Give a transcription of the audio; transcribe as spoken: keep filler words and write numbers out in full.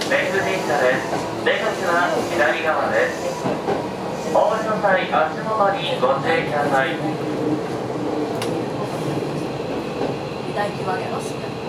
めぐ電車です。出口は左側です。お降りの際、足元にご注意ください。 左決まりますね。